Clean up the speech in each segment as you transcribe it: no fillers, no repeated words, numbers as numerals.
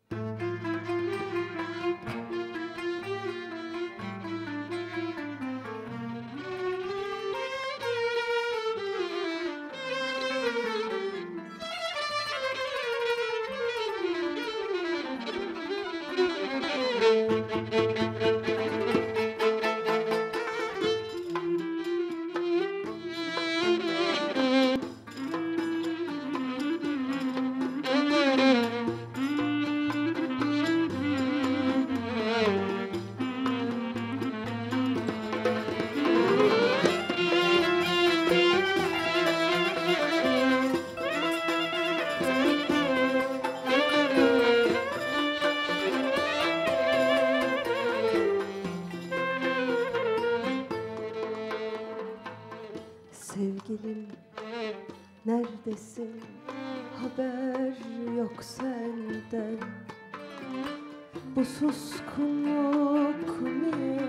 Sevgilim neredesin? Haber yok senden. Bu suskunluk niye?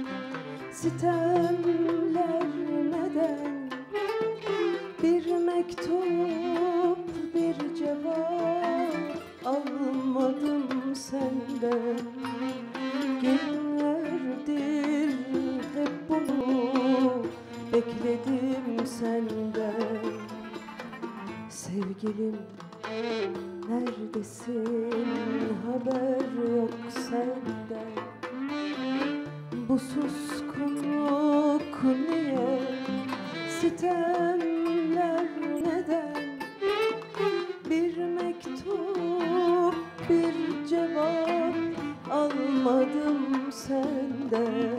Sitemler neden? Bir mektup, bir cevap almadım senden. Günlerdir hep bunu bekledim senden. Sevgilim neredesin? Haber yok senden. Bu suskunluk niye? Sitemler neden? Bir mektup, bir cevap almadım senden.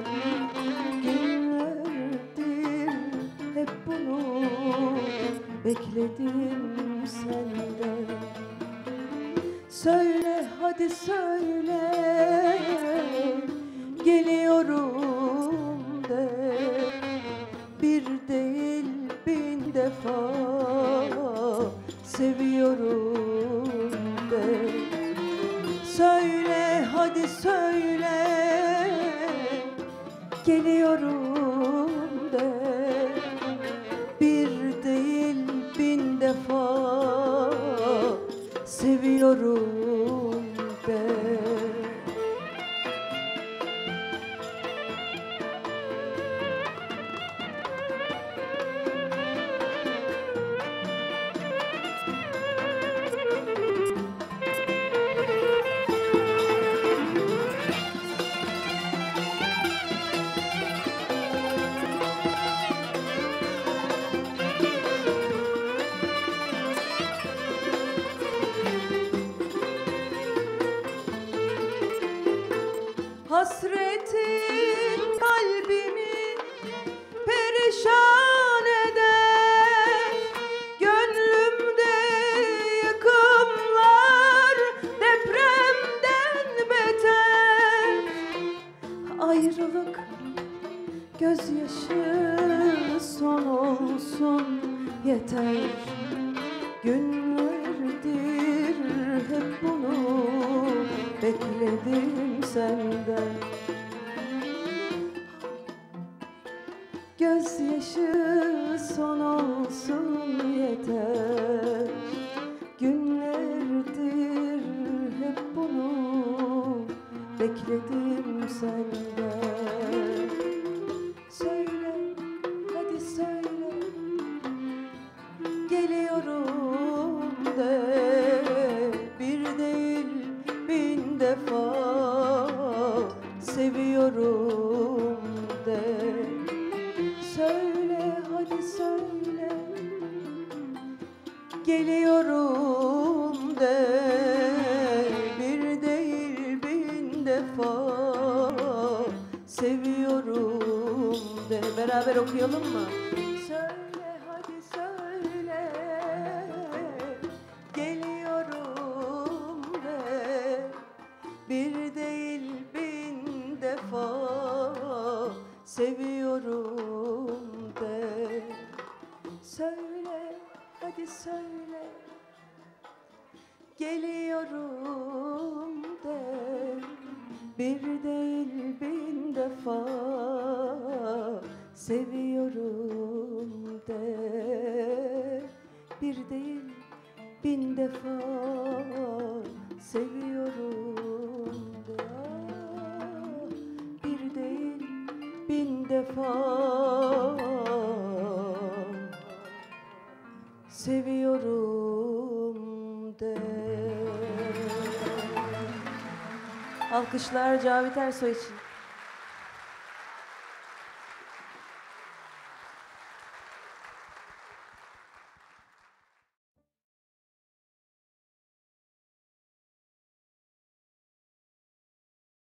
Günlerdir hep bunu bekledim senden. Söyle hadi söyle, geliyorum de. Bir değil bin defa seviyorum de. Söyle hadi söyle, geliyorum de. Bir değil bin defa seviyorum de. Hasretin kalbimi perişan eder. Gönlümde yıkımlar depremden beter. Ayrılık gözyaşı son olsun yeter. Günlerdir hep bunu bekledim senden. Gözyaşı son olsun yeter. Günlerdir hep bunu bekledim senden. Söyle hadi söyle, geliyorum de. Bir değil bin defa seviyorum de. Söyle hadi söyle, geliyorum de. Bir değil bin defa seviyorum de. Beraber okuyalım mı? Söyle hadi söyle, geliyorum de. Bir değil bin defa seviyorum de. Söyle hadi söyle, geliyorum de. Bir değil bin defa seviyorum de. Bir değil bin defa seviyorum. bin defa seviyorum de. Alkışlar Cavit Ersoy için.